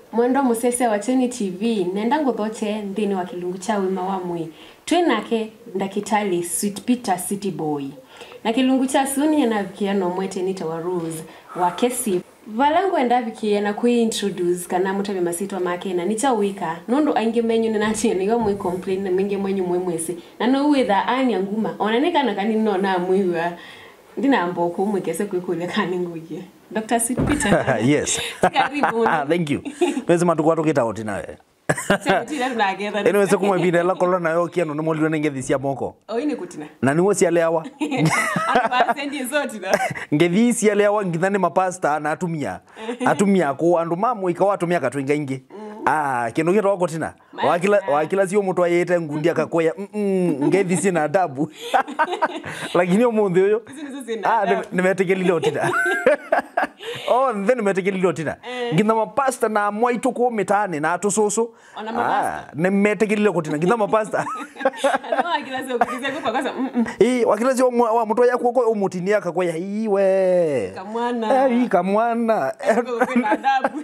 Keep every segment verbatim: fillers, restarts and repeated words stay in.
Mwendo musese wa Cheni T V nenda nguthoche ndini wa kilungu cha wima wa mwi twinake ndakitali Sweet Peter City Boy na kilungu cha suni na vikiano mwete nita wa Rose wa kesi valangu enda vikiana kui introduce kana mutabe masitwa make na nicha wika nondo ainge menyu na nati ni yo mwi complain na minge mwenyu mwe mwese na no witha ani nguma onaneka na kani no na mwiwa ndina mboko mwekese kwikule kani nguje Doctor Sweet Peter. Yes. Thank you. Pese matuko tukita oti nawe. Sentira tunagetha. Eno wese kumwe binde la kolona yo kiano no molio ngethi cia moko. O ine kutina. Na niwo cia lewa. Aba sendi zoti na. Ngethi cia lewa ngithane mapasta na atumia. Atumia ko andu mamu ikawa atumia katwinga ingi. Ah, kino gito gotina. Wakila wakila sio mtu ayete ngundi akakoya. Mm, ngethi sina adabu. Lakini omuthi uyo. Ah, nimetekelile otina. Oh, then nimetekelile otina. Ngina mapasta na mwaito ko mitane na atusoso. Ah, nimetekelile otina. Ngina mapasta. Ana wakila sio kuzia kwa kwanza. Eh, wakila sio wa mtu yako ko omutini akakoya. Iwe. Kamwana. Eh, kamwana. Kuna adabu.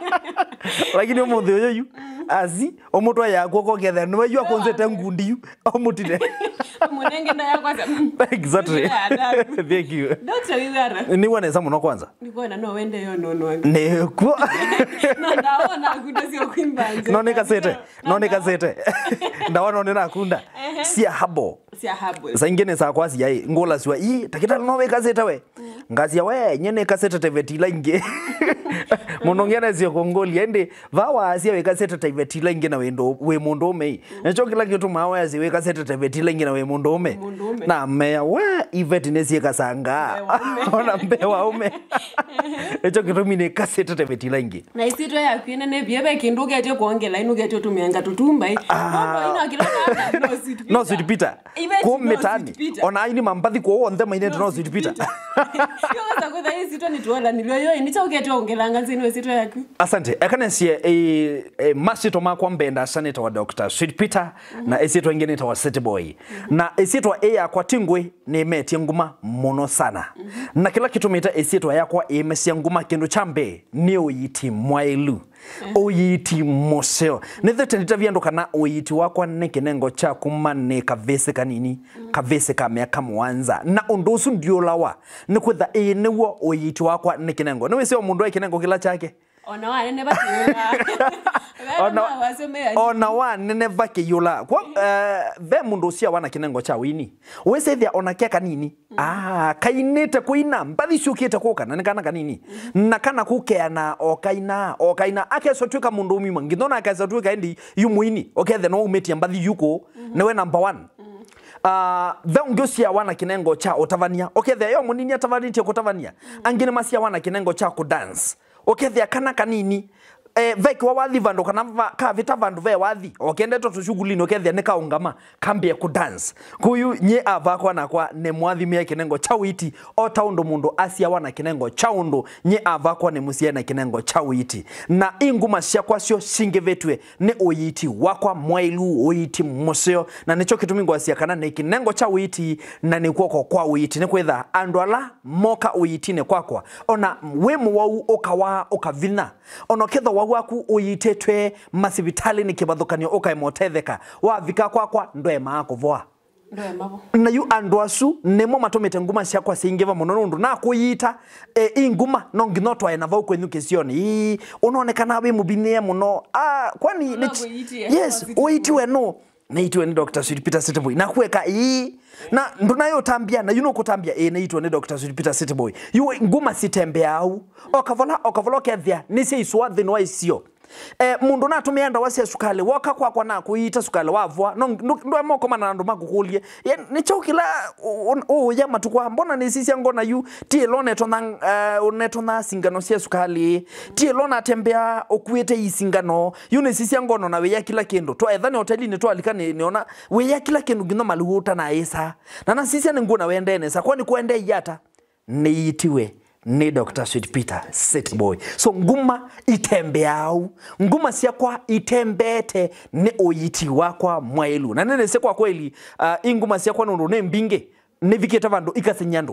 Lakini omuthi uyo yu. Azi omuto yakwo ko gether no yu akonzete ngundi yu omutine munenge nda yakwaza exactly thank you Doctor Wizara ni wana samu no kwanza nikuona no wende yo no no wangu ne ko no ndaona kuda sio kwimbanze no ne kasete no ne kasete ndaona no na kunda sia habo sia habo saingene sa kwasi yai ngola siwa i takita no we kasete we ngazi ya we nyene kasete tevetila inge monongena zio kongoli ende vawa asia we kasete tevetila inge na wendo we mondome nacho kila kitu mawa asia we kasete tevetila inge na we mondome na mea we ivet nesie kasanga ona mbewa ume nacho kitu mine kasete tevetila inge na isitwe ya kwina ne biebe kinduge ate kuongela inuge ate tumianga tutumba hii mambo ina kila no Sweet Peter no Sweet Peter ko metani ona ini mambathi ko onthe maine no Sweet Peter yo za kwa hii sitwa ni tuola nilio yo ni cha ukete ongelanga nzini sitwa yaku asante ekanensie e, e masito makwa mbenda sanita wa Doctor Sweet Peter mm -hmm. na esito ingine ta wa City Boy mm -hmm. na esito e yakwa tingwe ne metie nguma mono sana mm -hmm. na kila kitu meta esito yakwa e mesia nguma kendo chambe ni oyiti mwailu oyiti moseo nethete nitaviando kana oyiti wakwa nekenengo cha kumane kavese kanini kavese kamya kamwanza na ondosu ndio lawa nikwetha e newo oyiti wakwa nekenengo niwe sio mundu ekenengo kila chake ona wa nene bakiyola ona ona wa nene bakiyola kwa ve mundu cia wana kinengo cha wini wese thia ona keka nini ah kainete kuina mbathi ciukite kuka na kana kanini na kana kukeana okaina okaina akesotwika mundu umima ngithona akesotwika endi yumuini okethe no umetia mbathi yuko newe number one Ah, uh, thongyo cia wana kinengo cha otavania okethe yo munini atavania tie kutavania angine masia wana kinengo cha ku dance okethe kana kanini eh veki wa wathi vandu kana ka vita vandu ve wathi okende to tushughuli no kethe ne kaungama kambie ku dance kuyu nye ava kwa na kwa ne mwathi mie kinengo cha witi o taundo mundu asia wana kinengo cha undu nye ava kwa ne musia na kinengo cha witi na inguma cia kwa cio cingevetwe ne oyiti wakwa mwailu oyiti museo na nicho kitumingo asia kana ne kinengo cha witi na ne kwoko kwa witi ne kwetha andu ala moka oyiti ne kwakwa ona wemu wau okawa okavina ono ketha waku uyitetwe masibitali ni kibathukanio ukaimotetheka wavika kwakwa ndoe maako voa ndoe mabo na yu andwasu nemo matomete nguma ciakwa cingiva muno nundu na kuyita e, inguma no nginotwa ena vau kwenyuke cioni unaonekana we mubinie muno ah kwani no, yes uyitiwe no naitwe ni Doctor Sweet Peter City Boy na kuweka ii na ndunayo tambia na yuno kutambia e naitwe ni Doctor Sweet Peter City Boy yu nguma sitembea au okavola okavola kethia nisi iswa thinwa isio eh mundu na tumia ndawa cia sukali woka kwa kwa na kuita sukali wavwa no ndo moko mana ndo makukulie ni chokila o ya matukwa mbona ni sisi ngona yu tie lone tona uh, netona singano cia sukali tie lona tembea okuete isingano yu ni sisi ngono na we ya kila kendo to ethane hoteli ni to alikane niona we ya kila kendo ngino maluhuta na isa na na sisi ngona wende nesa kwani kuende yata ni itiwe ni Doctor Sweet Peter City Boy so nguma itembeau nguma siakwa itembete ne oyiti wakwa mwailu na nene se kwa kweli uh, inguma siakwa ndo ne mbinge ne viketa vandu ikasenyando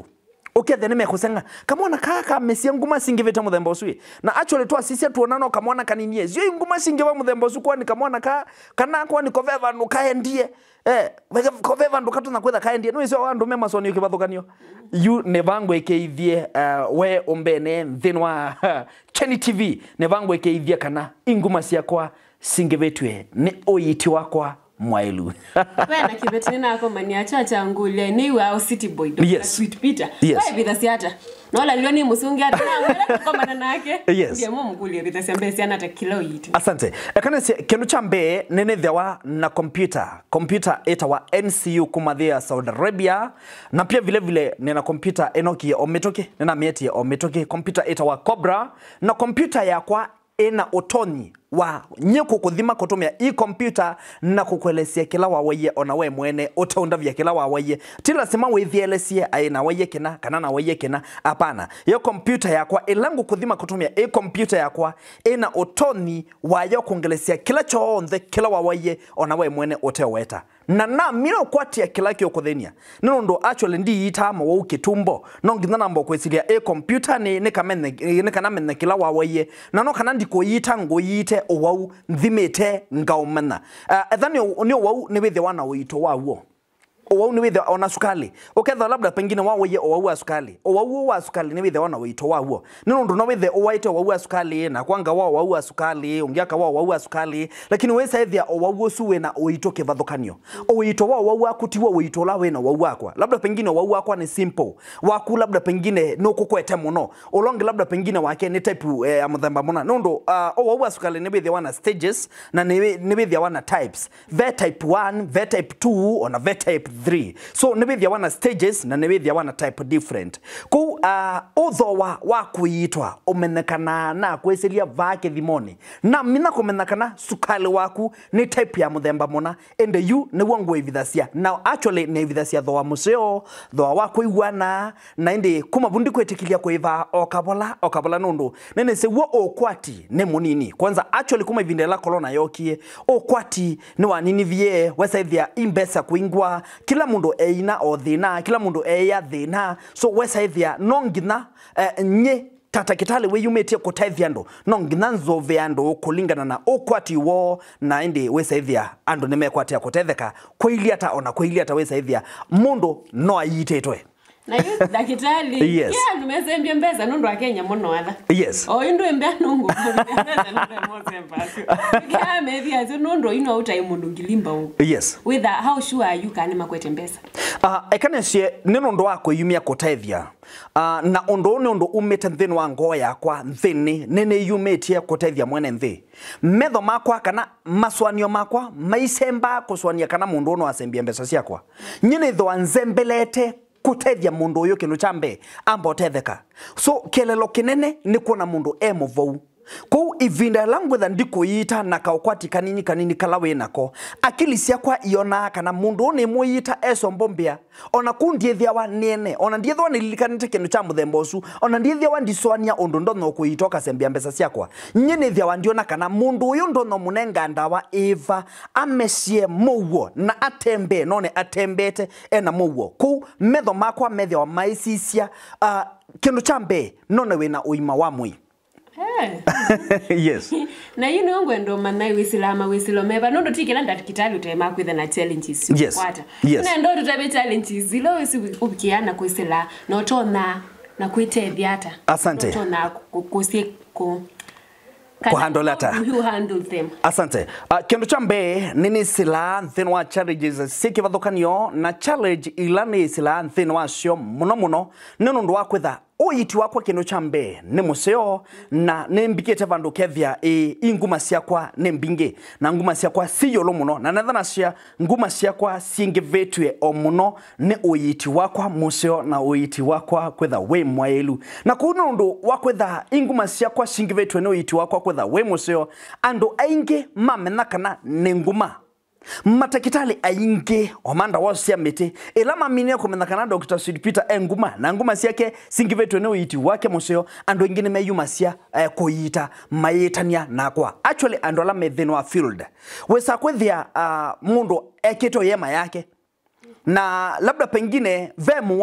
ukethe nime kusenga kamwana kaka mesia nguma singiveta muthemba usui na actually twa sisi tuonana kamwana kaninie zio nguma singiva muthemba usu kwa ni kamwana ka kana kwa ni koveva ndo kaendie eh koveva ndo katuna kwetha kaendie no iso andu mema soni ukivathukanio you nevango ekeithie uh, we umbene thinwa Cheni T V nevango ekeithie kana inguma ciakwa singivetwe ni uyiti wakwa mwailu Wena kibetini na ako mani achacha ngule ni wa City Boy yes. Sweet Peter yes. Wai bidhasi hata Nola lioni musungi hata na wela kukomana nake yes. Ndiye mu mguli bidhasi ambesi anata kilo yitu Asante ekane si kenu chambe nene thewa na computer computer eta wa N C U kumathia Saudi Arabia na pia vile vile nena computer enoki ometoke nena mieti ometoke computer eta wa Cobra na computer yakwa ena otoni wa nyeko kuthima kutumia i computer na kukwelesia kila wawaye ona we mwene utaunda vya kila wawaye tila sema wethielesie aina waye kina kana na waye kina hapana yo computer yakwa elangu kuthima kutumia i computer yakwa ena otoni wa yo kuongelesia kila choonde kila wawaye ona we mwene uteweta na na mino kwatia kila kyo kuthenia nino ndo actually ndi itama wa ukitumbo no ngina nambo kwesilia i computer ni ne kamene ne kana menne kila wawaye na no kana ndiko yita ngoyite owau nthimete ngaumana uh, ethani ni owau ni withe wana wito wawo owau ni withe ona sukali uketha labda pengine wawo ye owau wa sukali owau wa sukali ni withe wana wito wawo nino ndo no withe owaite owau wa sukali na kwanga wawo owau wa sukali ungiaka wawo owau wa sukali lakini wesa ethia owau suwe na oito kevathukanio oito wawo owau akutiwa oito la we na owau wakwa labda pengine owau wakwa ni simple waku labda pengine no kukwete muno olonge labda pengine wake ni type ya muthemba muna nondo uh, owau wa sukali ni withe wana stages na ni ni withe wana types ve type one ve type two ona ve type three so nibithia wana stages na nibithia wana type different ku uh, utho wa wa kuitwa umenekana na kwesilia vake thimoni na mina kumenekana sukali waku ni type ya muthemba mona ende you ni wangu evithasia now actually ni evithasia tho wa museo tho wa kuigwana na ende kuma bundi kwetikilia kuiva okabola okabola nundu nene se wo okwati ne munini kwanza actually kuma ivindela corona yokie okwati ni wanini vie wesaithia imbesa kuingwa kila mundu eina o thina kila mundu eya thina so wesaithia nongina uh, nye tata kitale we yumetie kutaithia ndo nongina nzove ando kulingana na okwati wo na indi wesaithia ando nimekwatia kutetheka kwili ata ona kwili ata wesaithia mundu no ayitetwe na yu dakitali yes. ya numezembia mbeza nundu wa Kenya muno atha yes o indu embea nungu mbeza nundu mozemba kia mevi azu nundu ino utai mundu ngilimba u yes with that how sure are you kani makwete mbeza uh, ekanesie nino ndo wako yumia kutaithia uh, na ondo ne ondo umete nthini wa ngoo yakwa nthini nene yumetie kutaithia mwene nthi metho makwa kana maswanio makwa maisemba kuswania kana mundu no asembia mbesa ciakwa nyine tho anzembelete kutethia mundu uyu kinu chambe amba tetheka so kelelo kinene ni kuona mundu emovou ko ivinda langu tha ndikuita na kaukwati kanini kanini kala we nako akili ciakwa iona kana mundu ni muyita eso mbombia ona kundiethia wa nene ona ndiethwa nililikanite kinu cha muthemba ucu ona ndiethia wa ndiswania undu ndono kuitoka sembia mbesa ciakwa nyene thia wa ndiona kana mundu uyu ndono munenga ndawa eva amesie muwo na atembe none atembete ena muwo ku metho makwa methia wa maisisia uh, kinu chambe none wina uima wa mwi yes na yini ongwendo manai wisilama wisilomeba nondo tikela ndatikitali utema kwitha na challenges yes. kwata yes. na ndo tutabe challenges zilo wisi ukiana kwisila notona na kuitethia hata asante notona kukusie ku kuhandle ata you handle them asante uh, kendo chambe nini sila nthini wa challenges siki vathukanio na challenge ilani sila nthini wa cio muno muno nino ndo wakwitha oyiti wakwa kino chambe ni museo na nembikete vandu kethia e inguma ciakwa nembinge na nguma ciakwa siyolo muno na nathana cia nguma ciakwa singivetwe o muno ni oyiti wakwa museo na oyiti wakwa kwetha we mwailu na kuno ndo wakwetha inguma ciakwa singivetwe ni oyiti wakwa kwetha we museo ando ainge mamena kana ni nguma matakitali ainge omanda wasia mete elama mine komena kana Doctor Sweet Peter enguma na nguma siake singivetwe ne uyiti wake museo ando ingine meyuma sia eh, koyita mayetania nakwa actually ando la metheno wa field wesa kwethia uh, mundu eketo yema yake na labda pengine vemu wau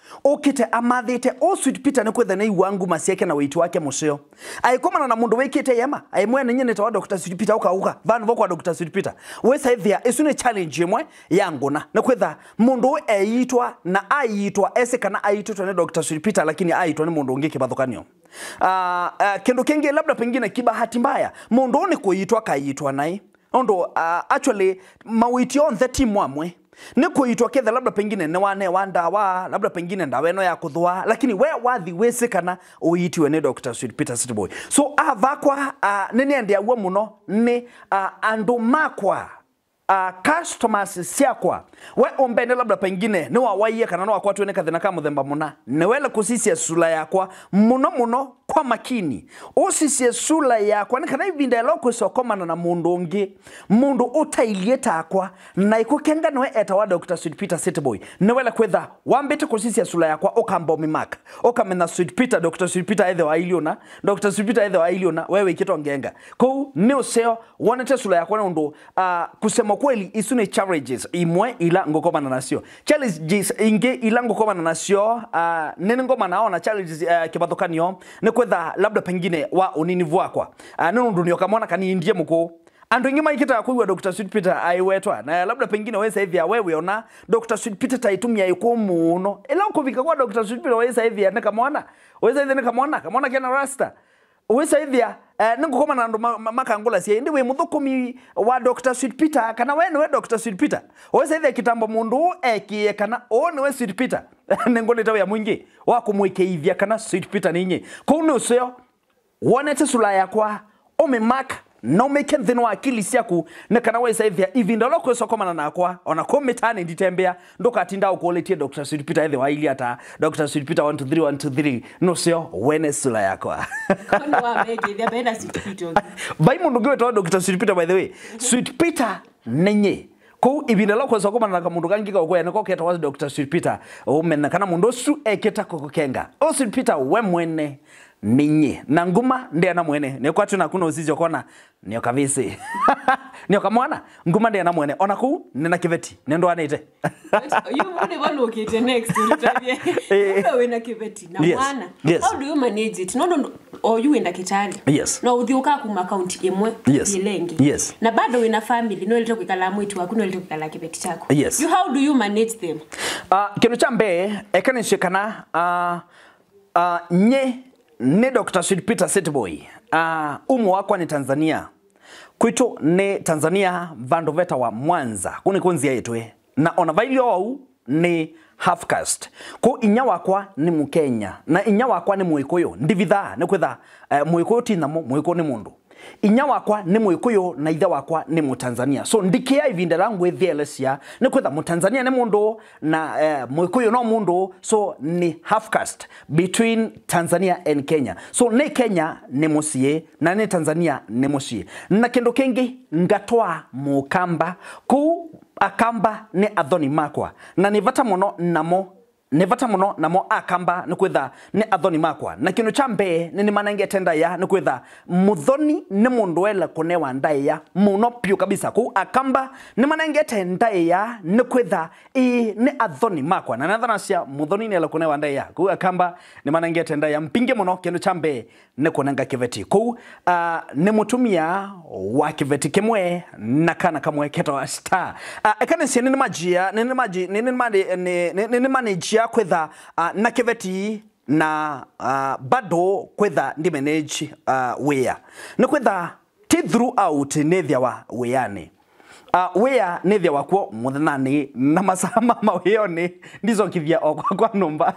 okite amathite o Sweet Peter ne kwetha na iwangu masieke na weitu wake museo aikomana na mundu wekite yema aimwe nyene ta Doctor Sweet Peter ukauka vandu vokwa Doctor Sweet Peter wesa ithia isune challenge imwe yanguna na kwetha mundu eitwa na aitwa ese kana aitwa ne Doctor Sweet Peter lakini aitwa ni mundu ungi kibathukanio uh, uh, kendo kenge labda pengine kibahati mbaya mundu ni kuitwa kaitwa nai ondo uh, actually mawitio on the team wamwe ni kuitwa ketha labda pengine ne wane wanda wa labda pengine ndawe no ya kuthwa lakini we wathi wese kana uitiwe ni Doctor Sweet Peter City Boy so avakwa uh, nene ndia wo muno ni uh, andu makwa Uh, customers siakwa we ombene labda pengine ni wawaie kana no wakwa tuene kathina ka muthemba muna ne wele kusisia sula yakwa muno muno kwa makini usisia sula yakwa ni kana ivinda loko sokomana na mundu ungi mundu utailie takwa na ikukenga no eta wa Doctor Sweet Peter City Boy ne wele kwetha wambete kusisia sula yakwa okamba omimark okamena Sweet Peter Doctor Sweet Peter either wa iliona Doctor Sweet Peter either wa iliona wewe ikitongenga ko ni useo wonete sula yakwa na ndo uh, kusema kweli isune challenges imwe ila ngokomana nasio challenges inge ila ngokomana nasio uh, nene ngoma naona challenges uh, kibathukanio ne kwetha labda pengine wa unini vwakwa uh, neno ndunio kamona kaniindie muko andu ingi maikita kuiwa Doctor Sweet Peter aiwetwa na labda pengine wesa hivi ya wewe ona Doctor Sweet Peter taitumia yuko muno ila ukuvika kwa Doctor Sweet Peter wesa hivi ya ne kamona wesa hivi ne kamona kamona kena rasta wesa hivi ya Uh, ningo koma na ndo makangula sie ndi we muthukumi wa Doctor Sweet Peter kana we we Doctor Sweet Peter wese ile kitambo mundu ekie kana o ni we Sweet Peter ningo nitawe ya mwingi wa kumwike hivya kana Sweet Peter ninyi ko ni useo wonete sula yakwa ome mark no make thino akili siaku ne kana wese ile even ndo loko sokoma na akwa ona kometani nditembea ndoka atinda ukoletie Doctor Sweet Peter ile wa ili ata Doctor Sweet Peter one two three one two three no seo wene sula yakwa kono wa mege dia benda Sweet Peter bai mundu gwe to Doctor Sweet Peter by the way Sweet Peter nenye ko ibinda loko sokoma na mundu kangika ukoya nako keta wa Doctor Sweet Peter umena kana mundu su eketa kokokenga o Sweet Peter we mwene ninyi na nguma ndiye na mwene ne kwatu na kuna usizo kona nio kavisi nio kamwana nguma ndiye na mwene ona ku nina kiveti nendo anete you mune wanu okete next utabie wewe na kiveti na mwana how do you manage it no no or you enda kitali yes no uthiuka ku account imwe yes. Bilengi yes na bado wina family no ilito kukala mwitu wako no ilito kukala kiveti chako yes. You how do you manage them uh kinu chambe ekane shikana uh uh nye ne Doctor Sweet Peter City Boy uh, umu wakwa ni Tanzania kwitu ne Tanzania vandu veta wa Mwanza kuni kunzia yetwe na ona vailio wau ni half caste ko inya wakwa ni Mukenya na inya wakwa ni Muikuyu ndivitha ne kwetha uh, Muikuyu tinamo Muikuyu ni mundu inya wakwa ni Muikuyu na ithe wakwa ni Mutanzania so ndikia ivinda langu ethielesia ne kwetha Mutanzania ni mundu na uh, Muikuyu no mundu so ni half caste between Tanzania and Kenya so ne Kenya ni musie na ne Tanzania ni musie na kendo kengi ngatwa mukamba ku akamba ne athoni makwa na ni vata muno namo ne vata muno namo akamba ne kwetha ne athoni makwa na kinu chambe ne manenge tenda ya ne kwetha muthoni ne mundu ela kunewa ndai ya muno pio kabisa ku akamba ne manenge tenda ya ne kwetha e ne athoni makwa na nathana cia muthoni ne ela kunewa ndai ya ku akamba ne manenge tenda ya mpinge muno kinu chambe ne kunenga kiveti ku uh, ne mutumia wa kiveti kimwe na kana kamwe keto star uh, ekane cia ne majia ne maji ne ne ne ne manage kwetha uh, na kiveti na uh, bado kwetha ndi manage uh, wea na kwetha ti throughout nethia wa weane uh, wea nethia wakwo muthanani na masama maweone ndizo kivia okwa kwa numba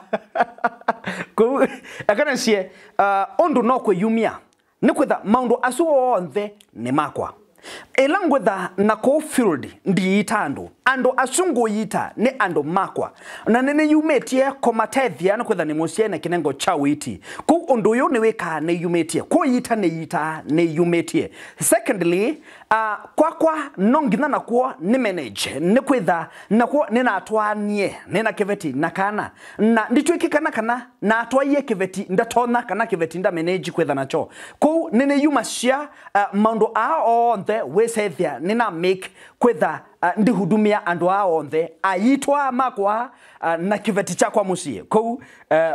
ko akana cie uh, ondo no kweyumia ne kwetha maundu asu onthe ne makwa elangwetha na ko field ndi itando ando asungu yita ne ando makwa na nene yumetie komatethia na kwetha ni musie na kinengo cha witi ku ondo yo ne weka ne yumetie ko yita ne yita ne yumetie secondly uh, kwa kwa nongina na ko ne manage ne kwetha na ko ne na atwanie ne na kiveti na kana na nditwiki kana kana na atwaye kiveti ndatona kana kiveti nda manage kwetha nacho ku nene yumasia uh, mando a onthe onthe wesethia nina make kwetha uh, ndi hudumia andu a onthe aitwa makwa uh, na kiveti chakwa mucie kou uh,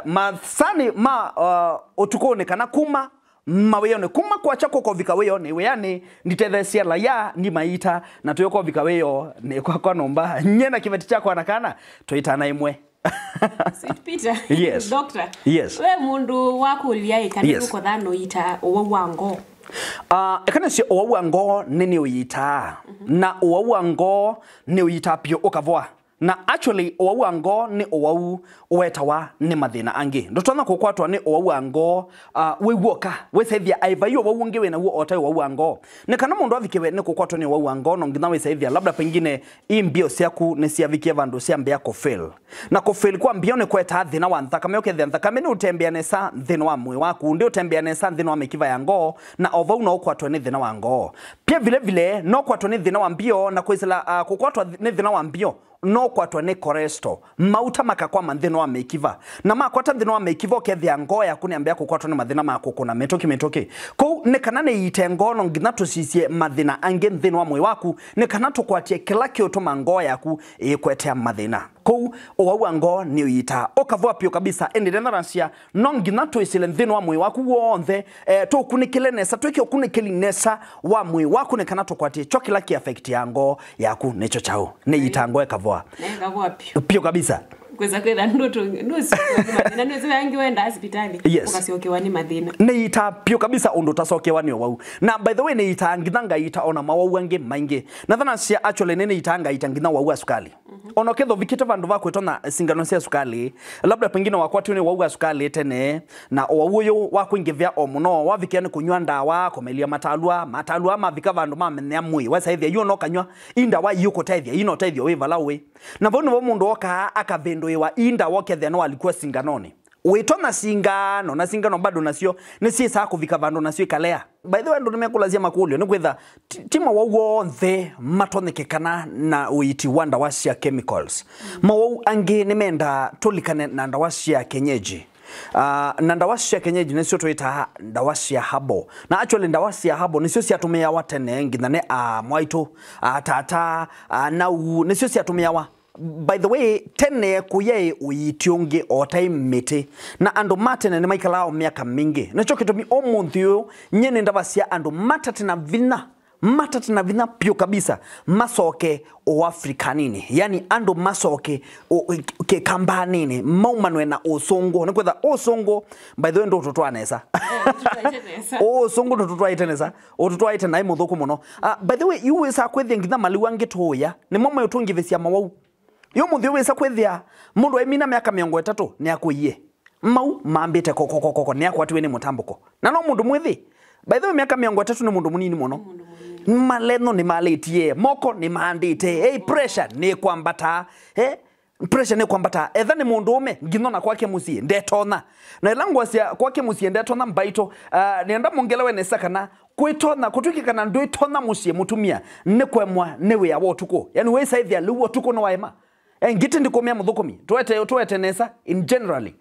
masani ma uh, otukone kana kuma maweyone kuma kwa chako ko vika weyo ne weyane nditethesia la ya ni maita na tuyoko vika weyo ne kwa kwa nomba nyena kiveti chako anakana toitana imwe Sweet Peter. Yes. Doctor. Yes. We mundu wakulia ikaniru Yes. ko dhano ita owango. Uh, ekana si owango nini uyita mm -hmm. na owango ni uyita pio okavoa na actually owango ni owu owetawa ni mathina angi ndotona kokwatwa ni owango uh, weguoka wesethia aivayo owunge we na wo otai owango ne kana mundu avikewe ni kokwatwa ni owango no ngina wesethia labda pengine imbio siaku ni siavikie vandu siambia ko fail na ko fail kwa mbio ne kweta thina wa nthakame okethia nthakame ni utembea nesa thina wa mwe waku ndi utembea nesa thina wa mekiva ya ngo na ovau no kwatwa ni thina wa ngo pia vile vile no kwatwa ni thina wa mbio na kwesela uh, kokwatwa ni thina wa mbio no kwatwa ni cholesterol mauta makakwa manthino wa mekiva na makwata nthino wa mekiva okethia ngo ya kuniambia kokwatwa ni mathina makoko na metoki metoki ko ne kana ne ite ngono ngina tusisie mathina ange nthino wa mwe waku ne kana tukwatie kila kiotoma ngo yaku ikwetea mathina ko owa ngo ni uyita okavua pio kabisa enderenarancia no ngina tuisile nthino wa mwe waku wonthe eh, to kunikile nesa tweke kunikili nesa wa mwe waku ne kana tukwatie chokila ki affect ya ngo yaku necho chao ne yitango ekavua Nekavua pio. Pio kabisa. Kweza kwenda ndoto nusu mathina nusu yangi wenda hospitali yes. ukasiokewa ni mathina ne ita pio kabisa undo tasokewa ni wau na by the way ne ita ngithanga ita ona mawau ange mainge na thana cia actually ne itanga ita ngina wau asukali mm -hmm. ono ketho vikite vandu vakwetona singano cia sukali labda pengine wakwatu ni wau asukali tene na wau uyu wakwingivia omuno wavikia ni kunywa ndawa komelia matalua matalua mavika vandu mamenya mwi wasaithia yu no kanywa inda wa yuko tethia ino tethia we valawe na vonu vo mundu oka akavendo wa inda wokethia no alikuwa singanoni uitona singano na singano bado nasio ni si sa kuvika vandu nasio kalea by the way ndo nimekulazia makulio ni kwetha tima wao nthe matonekekana na uiti wanda wasia chemicals mm. mawau angi nimenda tolikane na ndawasia kenyeji Uh, na ndawasia kenyeji nisio tuita ndawasia habo na actually ndawasia habo nisio siatumia watene ngina ne a uh, mwaito uh, tata uh, na u nisio siatumia wa by the way tene kuye uitionge o time mete na ando matene ne maikalao miaka mingi nacho kitumi omunthio nyene ndawasia ando matate na vina matate na vina pio kabisa masoke o afrikanini yani ando masoke o ke kambanini maumanwe na osongo ne kwetha osongo by the way ndo totwa nesa o songo ndo totwa itenesa o totwa itena imuthuku muno uh, by the way you is akwethia ngitha maliwa ngitoya ne mama yotungivesia mawau yo muthio wesa kwethia mundu aimina miaka miongo itatu ni akuiye mau mambite kokoko koko ni akwatiwe ni mutambuko na no mundu mwithi by the way miaka miongo itatu ni mundu munini muno maleno ni maletie moko ni mandite hey pressure ni kwambata eh pressure ni kwambata etha ni mundu ume nginona kwake musie ndetona na ilangwa cia kwake musie ndetona mbaito uh, nienda mongelewe nesa kana kwitona kutuki kana ndwitona musie mutumia ne kwemwa ne we yawo tuko yani we saithia luwo tuko no waema ngiti ndikomea muthukumi twete twete nesa in generally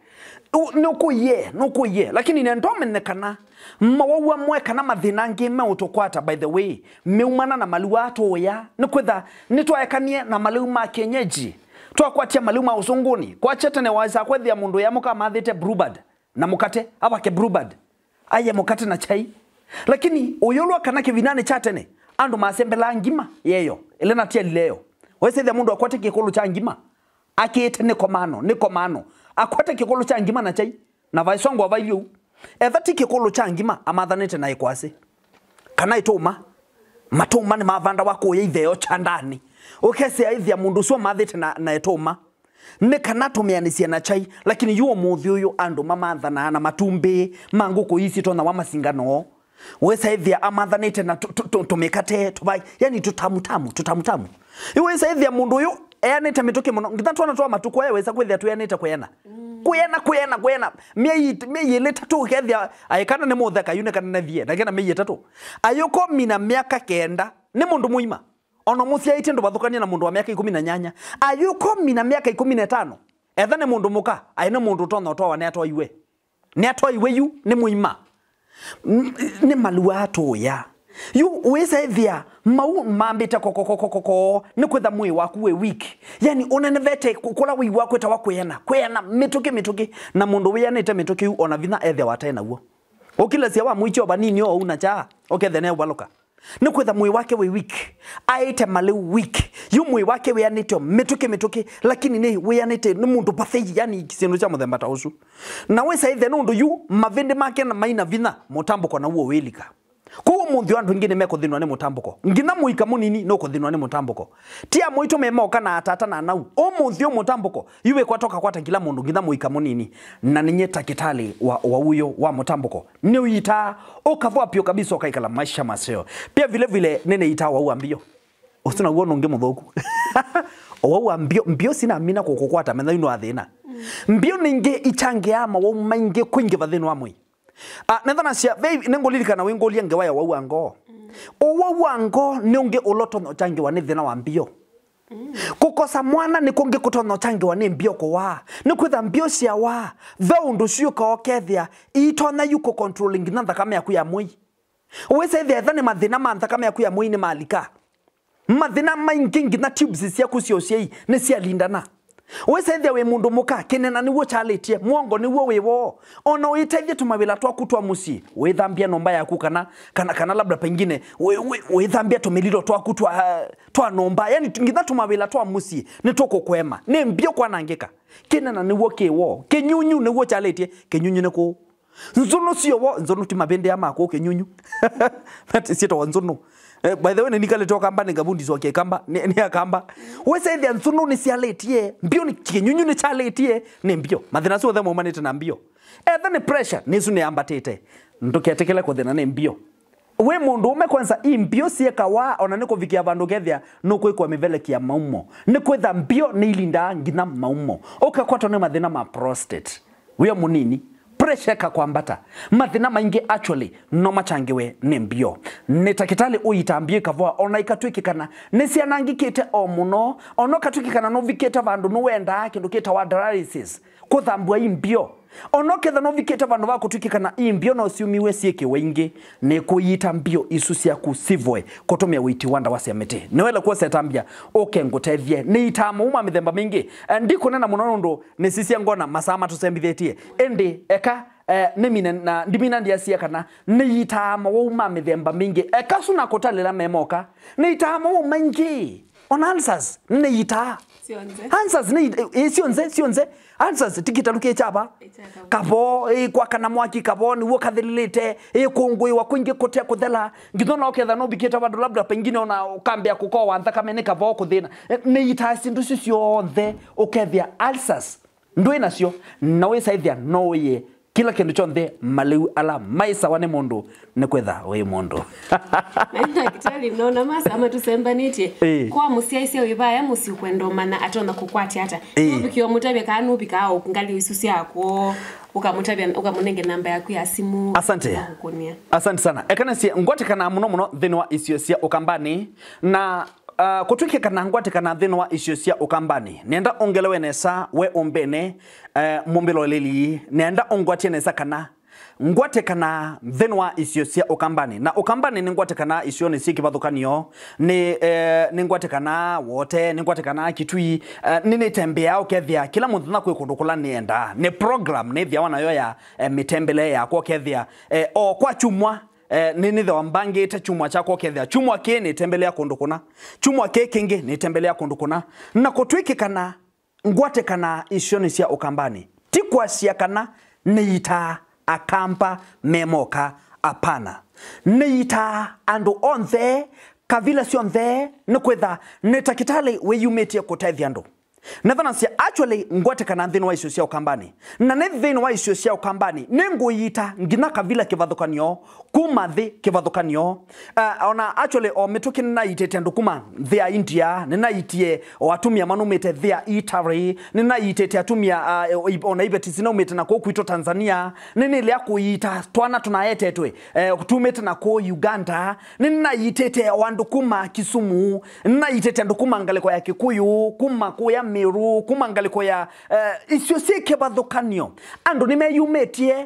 nuko ye nuko ye lakini ne ndome kana mawawa mwe kana mathina ngime utokwata by the way meumana na maliwa atoya nikwetha nitwaekanie na maliuma kenyeji twakwatia maliuma usunguni kwa chetene waisa kwethia mundu ya muka mathite brewbad na mukate abake brewbad aye mukate na chai lakini uyolwa kana kivinane chatene andu masembela ngima yeyo elena tia leo wese thia mundu akwate kikolo cha ngima akite ne komano ne komano akwate kikolo cha ngima na chai na vaisongo availio ethati kikolo cha ngima amathanite na ikwase kana ituma matuma ni mavanda wako ye itheo cha ndani ukese aithia mundu so mathite na na ituma ne kana tumianisia na chai lakini yuo muthi uyu andu mamanthana na matumbi manguko isi tona wa masingano wesa ithia amathanite na tumikate tubai yani tutamutamu tutamutamu iwesa ithia mundu uyu eanite mituki muno ngitha twana twa matuko ye wesa kwithia tuyanite kuyena kuyena kuyena kuyena mie mie leta tu kethia aikana ne mutheka yune kana na thie ndakena mie tatu ayuko mina miaka kenda ni mundu muima ono muthia ite ndo bathukania na mundu wa miaka ikumi na nyanya ayuko mina miaka ikumi na tano etha ne mundu muka aine mundu tona twa ne atwa iwe ne atwa iwe yu ni muima ni maluwa atoya yu wesa ethia mau mambite kokokokoko ni kwetha mwi waku we weak yani unenevete kula wi waku eta wakwena kwena mituki mituki na mundu wianite mituki u ona vina ethia watena guo okila cia wa mwicho banini o una cha okethe ne waloka ni kwetha mwi wake we weak aite male weak yu mwi wake wianite mituki mituki lakini ni wianite ni mundu pathei yani kisendo cha muthemba ta ucu na wesa ethia nundu yu mavindi make na maina vina mutambuko na uo welika ko munthi wandu ngine meko thinwa ni mutambuko ngina muika munini no kuthinwa ni mutambuko tia muito memoka na atata na nau o munthi o mutambuko iwe kwatoka kwata kila mundu ngina muika munini na ninyeta kitali wa, wa uyo wa mutambuko ni uita ukavua pio kabisa ukaikala maisha maseo pia vile vile nene ita wa uambio usina uono nge muthoku o wa uambio mbio sina amina kukukwata metha ino athina mbio ninge ichange ama wa mainge kwinge vathino amwe Ah, nethana cia baby nengolilika na wengolia ngewaya wa wango. Mm. O wa wango ni unge oloto no change wa nithina wa mbio. Mm. Kukosa mwana ni kunge kutono change wa ni mbio ko wa. Ni kwetha mbio cia wa. Thau ndo cio ka okethia itona yuko controlling na thakame yaku ya mui. Wese the thane mathina ma thakame yaku ya mui ni malika. Mathina maingi ngina tubes cia ku cio ciei ni cia lindana. Wese thia we mundu muka kenena ni wo chaletie muongo ni wo wewo ona uitethie tumawila twaku twa musi withambia nomba yaku kana kana kana labda pengine we we thambia tumililo twaku twa uh, twa nomba yani ngitha tumawila twa musi ni toko kwema ni mbio kwa nangeka kenena ni wo kewo kenyunyu ni wo chaletie kenyunyu ne ko nzono sio wo nzono timabende ya mako kenyunyu that is it nzono. Uh, by the way nikale toka kamba ngabundi so ke kamba ni, ni akamba wese thia nzunu ni cialetie mbio ni kinyunyu ni chaletie ni mbio mathina so themo manite na mbio etha ni pressure ni su ni ambatite nduketekele ko thina ni mbio we mundu ume kwanza i mbio cieka wa ona niko vikia vandu gethia no kwikwa mivelekia maumo ni kwetha mbio ni ilinda ngina maumo okakwatwa ni mathina ma prostate we munini pressure ka kwambata mathina maingi actually no machangiwe ni mbio nitakitali uitambie kavwa ona ikatwikikana ni cianangikite o muno ono katwikikana no viketa vandu no wenda kindu kita wa dialysis kuthambua imbio ono ketha no viketa vandu va kutwikikana imbio no ciumiwe cieke wengi ni kuyita mbio isu cia ku sivwe kutumia witi wanda wa ciamete ni wele kwa setambia okay ngutethie ni itama uma mithemba mingi ndiko nena muno ndo ni cisia ngona masama tusembithetie endi eka eh, nemine na ndimina ndia cia kana ni itama uma mithemba mingi eka suna kutalila memoka ni itama uma mingi on answers ni ita sionze answers ni e, sionze sionze answers tikitaluke chaba kabo e kwa kana mwaki kabo ni wo kathelete e kongwe wa kwingi kote kuthela ngithona oketha no biketa bandu labda pengine ona ukambia kuko wantha kamene kabo kuthina ni itasi ndu cio nthe ukethia answers ndu inacio na we saithia no ye kila kindu chonthe maliu ala maisa wane mundu ni kwetha we mundu na kitali nona masa ama tusembanite e. Kwa musia isia wibaya musi kwendo mana atona kukwati hata e. Ubikiwa mutabia kanu ubika au ngali isusi yako ukamutabia ukamunenge namba yaku ya simu asante asante sana ekana si ngwate kana muno muno thini wa isio cia ukambani na Uh, kutwike kana ngwate kana thino wa isio cia ukambani nenda ongelewe nesa we umbene uh, mumbilo leli nenda ongwate nesa kana ngwate kana thino wa isio cia ukambani na ukambani ni ngwate kana isio ni siki bathukanio ni uh, ni ngwate kana wote ni ngwate kana kitui uh, ni ni tembea ukethia kila mundu na kwikundu kula nienda ni program ni thia wana yo ya uh, mitembele ya kwa kethia uh, o kwa chumwa Eh, nini the wambange ita chumwa chako kethia chumwa ke ni tembelea kundu kuna chumwa ke kingi ni tembelea kundu kuna na kutwiki kana ngwate kana isioni cia ukambani tikwa cia kana niita akampa memoka apana niita andu onthe kavila cio nthe nikwetha nitakitali weyumetie kutethia andu Nethana cia actually ngwate kana thino wa isio cia ukambani na ne thino wa isio cia ukambani nenguyita ngina kavila kivathukanio kuma thi kivathukanio uh, ona actually o mituki na itete ndukuma thia India nina itie o atumia manumite thia Italy nina itete atumia uh, ona ibeti sina umite na ko kwito Tanzania nini ile akuita twana tunayetetwe uh, tumite na ko Uganda nina itete wandukuma Kisumu nina itete ndukuma ngaleko ya Kikuyu kuma ko ya Meru kumangaliko ya uh, isio sike bathukanio andu nimeyumetie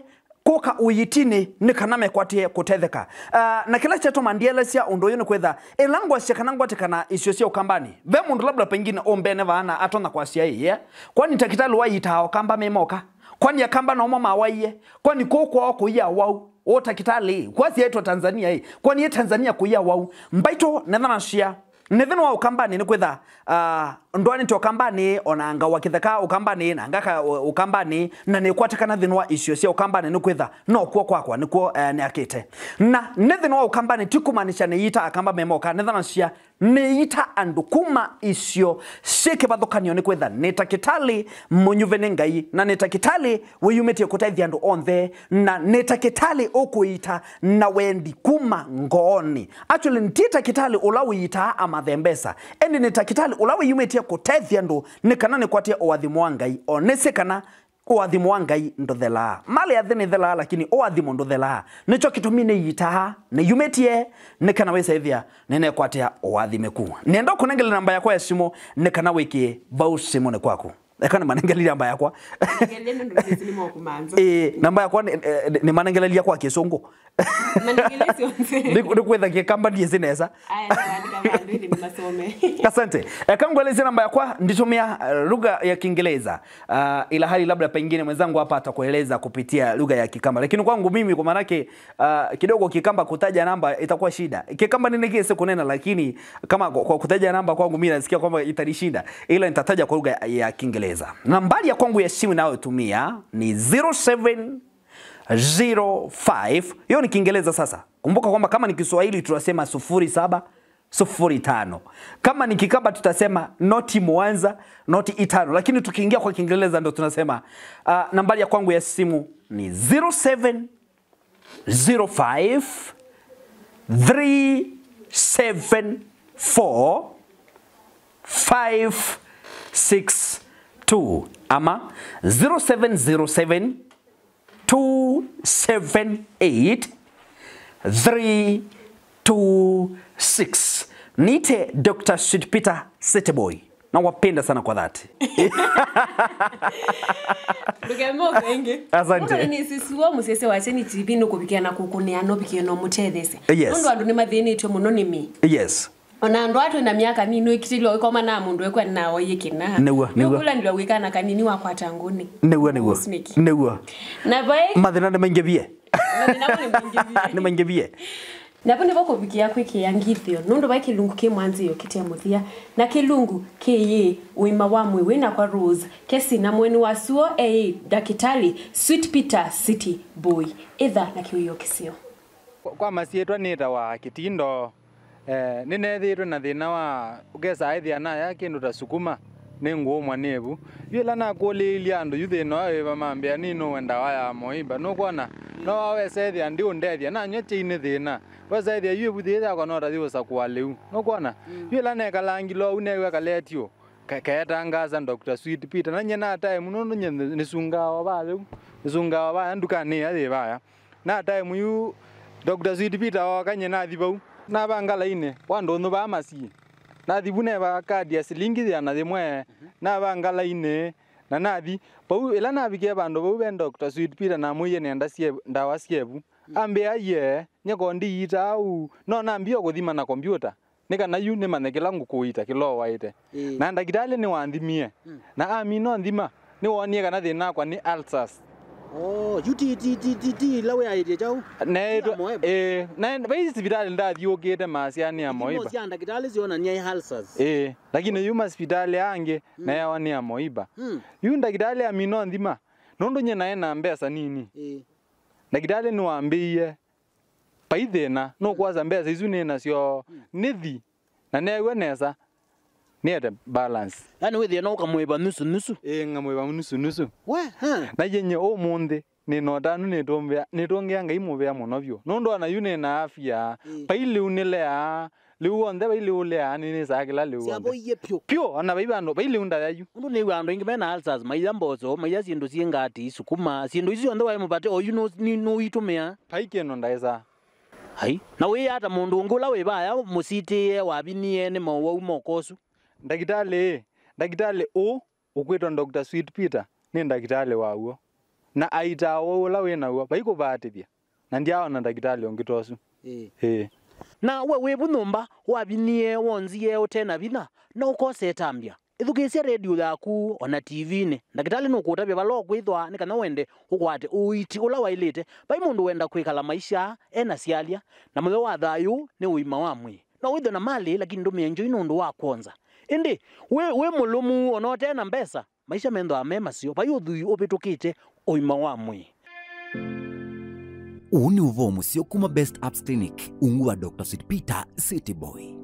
koka uyitini ni kana mekwatie kutetheka uh, na kila cheto mandiela sia undo yone kwetha elangwa cia kana ngwate kana icio cia ukambani ve mundu labda pengine ombene bana atona kwa cia ye kwani takitali wayita okamba memoka kwani akamba no mama waiye kwani kokwa kuya wau o takitali kwasi yetu Tanzania hii kwani ye Tanzania kuya wau mbaito nethana cia nethana wa ukambani ni kwetha uh, ndwani to kambani onanga wakitheka ukambani na ngaka ukambani na ne kwatakana thinwa icio cia ukambani ni kwetha no kwa kwakwa nikuo uh, ne akite na nethana ukambani tikumanisha ne yita akamba memoka nethana cia ne yita andukuma icio sheke bathukanio ni kwetha ne takitali munyuvene ngai na ne takitali wiyumetie kutethia andu onthe na ne takitali okuita na wendi kuma ngoni actually nti takitali ulawita amathembesa endi ne takitali ulawiyumetie kutethia andu ni kana ne kwatie owathimo wa ngai onese kana owathimo wa ngai ndothela mali athini thela lakini owathimo ndothela nicho kitumine yitaha ne yumetie ne kana wesethia nene kwatia owathime ku nenda kunengele namba yako ya simu ne kana wiki vau simu ne kwako ekana manengele namba yako ngele ndo ndizini mo kumanzo eh namba yako ni manengele yako akisongo manengele sionse ni kwetha kikamba ndiye zineza aya ndika bandu ni masome asante ekangweleze namba yako nditumia lugha ya Kiingereza uh, ila hali labda pengine mwenzangu hapa atakueleza kupitia lugha ya Kikamba lakini kwangu mimi kwa manake uh, kidogo Kikamba kutaja namba itakuwa shida Kikamba ni nigese kunena lakini kama kwa kutaja namba kwangu mimi nasikia kwamba itanishinda ila nitataja kwa lugha ya Kiingereza nambari ya kwangu ya simu nayotumia ni zero seven zero five hiyo ni Kiingereza sasa kumbuka kwamba kama ni Kiswahili tunasema sufuri saba sufuri tano kama ni Kikamba tutasema noti mwanza noti itano lakini tukiingia kwa Kiingereza ndo tunasema uh, nambari ya kwangu ya simu ni zero seven zero five three seven four five six two ama zero seven zero seven two seven eight three two six Nite Doctor Sweet Peter Seteboy na wapenda sana kwa dhati Ndugemo kenge asante ni sisi wa musese wa cheni T V no kubikia na kukunia no bikia no mutethese yes. Ndo andu ni mathini tyo muno ni mi yes ona ndo atu na miaka nino ikitilo ikoma na mundu ekwa nawo yikina newa newa kula ndio wikana kanini wa kwa tanguni newa newa newa na bai mathina ni mengebie mathina ni mengebie ni mengebie Napo ndiko kubikia kwiki yangithio nundo bai kilungu ki mwanzi yo kitia muthia na kilungu ki ye uima wa mwe wina kwa Rose kesi na mweni wasuo eh dakitali Sweet Peter City Boy etha na kiyo kisio kwa masietwa nita wa kitindo eh nine thitwe na thina wa ugesa ithia na yake ndo tasukuma nengo mwanebu yela na kulilia andu yuthe no eva mambia nino wenda waya moimba no kwana no awese thia ndi undethia na nyeche ine thina wasa thia yu buthia kwa no rathiwo sakwa leu no kwana yela na kalangilo unewe kaletio kaetangaza Doctor Sweet Peter na nyena time no no nisungawa ba leu nisungawa ba ndukani athi baya na time yu Doctor Sweet Peter wakanye na thibau na bangala ine wando no ba masi na thibune ba kadi ya silingi ya na thimwe na bangala ine na nathi pau ila na bike bando bau ben Doctor Sweet Peter na muye nenda sie ndawa siebu ambe aye nyeko ndi ita au no na mbio kuthima na computer nika na yu ne manekela ngukuita kilo waite na ndagitali ni wanthimie na ami no nthima ni wonie kana thina kwa ni ulcers. Oh, you ti ti ti ti ti lawe aje chau. Ne eh na bai hospitali ndathi ukite masiani ya moiba. Mosi anda kitali ziona ni ulcers. Eh, lakini yu hospitali yange na yawa ni ya moiba. Yu ndagitali ya mino nthima. Nondo nye na ena mbesa nini? Eh. Ndagitali ni wambie paithena no kwaza mbesa izu ni nacio nithi na newe nesa niete balance. Yani wewe no kamweba nusu nusu. Eh ngamweba nusu nusu. We, ha. Na yenye o munde ni no danu ni tombea ni tongia ngai muvea muno vyo. Nondo ana yune na afya. Paile unile a liu onde paile ule a ni ni sakila liu. Siabo iye pyo. Pyo ana baiba ndo paile unda yayu. Ndo ni wando ingi bena ulcers maiya mbozo maiya sindu siengati sukuma sindu izi onde wa mupate o you know ni no itumia. Paike no ndaisa. Hai. Na we ata mundu ngula we baya musiti wabinie ne mo wa mokosu. Ndagitali ndagitali o ukwitwa Doctor Sweet Peter ni ndagitali wawo na aita ula wina wa baiko batithia na ndiao na ndagitali ongitosu eh eh na we we bunumba wabinie wonzie utena bina na ukose tambia ithukisia radio yaku ona T V ne ndagitali no kutabia balo kwithwa ni kana wende ukwate uiti ula wailite bai mundu wenda kwikala maisha ena cialia na muthe wa thayu ni uima wa mwi no witho na mali lakini ndume enjoy nundu wa kwanza indi we we mulumu ona tena mbesa maisha mendo amema sio bai uthui ubitukite uima wa mwi. Uni uvo musio kuma Best Apps Clinic ungua Doctor Sweet Peter City Boy.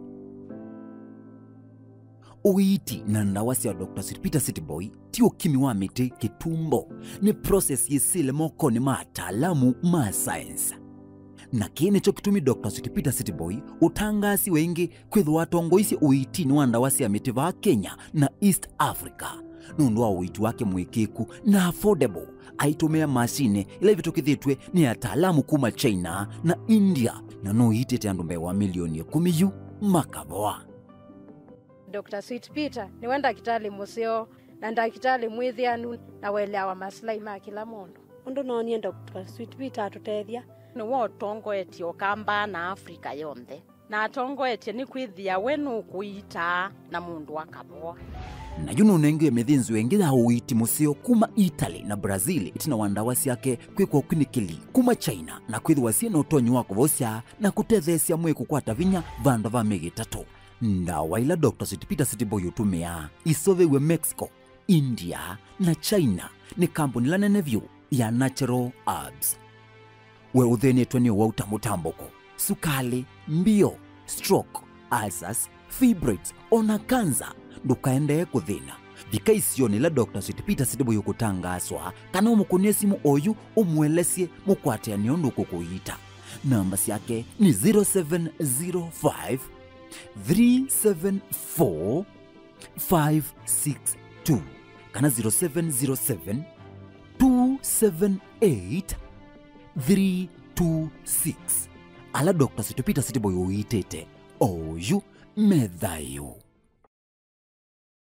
Uiti na ndawa cia Doctor Sweet Peter City Boy ti ukimi wa miti kitumbo ni process yisile moko ni mataalamu ma science. Na kine cho kitumi Doctor Sweet Peter City Boy utangasi wengi kwithwa tongoisi uiti ni wa ndawa cia miti va Kenya na East Africa. Nundu wa uiti wake mwikiku na affordable aitumia mashine ila vitukithitwe ni ataalamu kuma China na India na no hitete andu mbewa milioni ya kumi yu makavoa. Doctor Sweet Peter ni wenda kitali museo na ndakitali mwithianu na welewa maslahi ma kila mundu. Undu no ni Doctor Sweet Peter atutethia ni wo tongo eti okamba na Afrika yonthe na tongo eti ni kwithia wenu kuita na mundu akavoa. Na yuno nengi methinzu wengi ya uiti museo kuma Italy na Brazil itina wandawa siake kwikwa klinikili kuma China na kwithwa sie na utonyi wako vosia na kutethesia mwe kukwata vinya vanda va megi tatu. Ndawa ila Doctor Sweet Peter City Boy utumia isothewe Mexico, India na China ni kampuni la nene vyu ya Natural Herbs. We uthenetwe ni wa utamutamboko, sukali, mbio, stroke, ulcers, fibroids, ona kanza ndukaende kuthina. Vika isioni la Doctor Sweet Peter City Boy kutangaswa kana umukunesimu oyu umwelesie mukwate aniondu kukuita. Namba yake ni zero seven zero five three seven four five six two kana zero seven zero seven two seven eight three two six. Ala Doctor Sweet Peter City Boy uitete oyu medhayo.